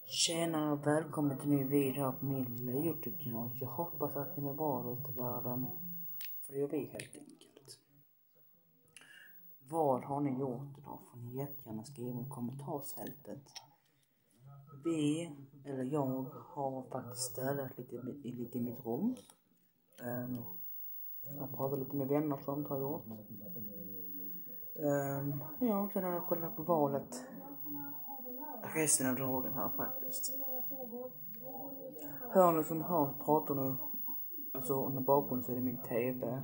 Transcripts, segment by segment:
Tjena och välkommen till en ny video här på min lilla Youtube-kanal. Jag hoppas att ni mår bra ute i världen. För det gör vi helt enkelt. Vad har ni gjort idag? Får ni jättegärna skriva i kommentarsfältet. Jag har faktiskt städat lite i mitt rum. Jag har pratat lite med vänner och sånt har jag gjort. Sen har jag kollat på valet resten av dagen här faktiskt. Hör ni som hör pratar nu, alltså under bakgrunden så är det min tv.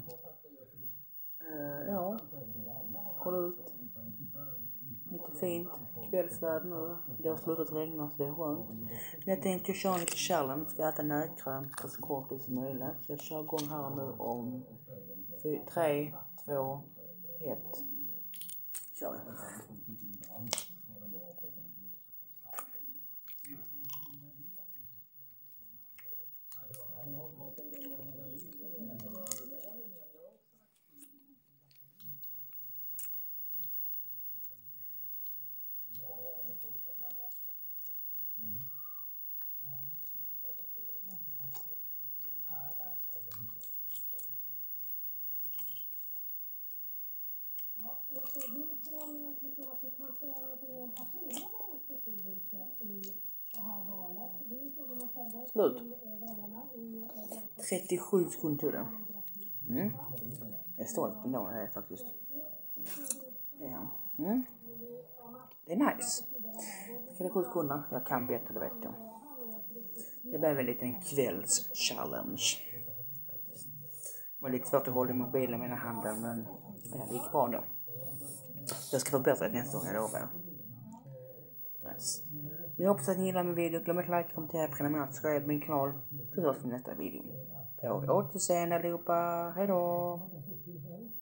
Kolla ut. Lite fint kvällsväder nu. Det har slutat regna så det är skönt. Men jag tänkte köra lite challenge. Ska äta nötkräm på så kort tid som möjligt. Så jag kör igång här nu om 3, 2, 1. Kör jag. Slut. 37 sekunder till det. Jag är stolt ändå, det är faktiskt. Ja. Det är nice. 37 sekunder, jag kan bättre, det vet jag. Det blev en liten kvälls-challenge. Det var lite svårt att hålla mobilen med handen, men det gick bra ändå. Jag ska förbättra det nästa gång, jag lovar. Nice. Men jag hoppas att ni gillar min video. Glöm inte like, kommentera, prenumerera, skriv på min kanal. Så hörs vi i nästa video. På återseende allihopa. Hejdå!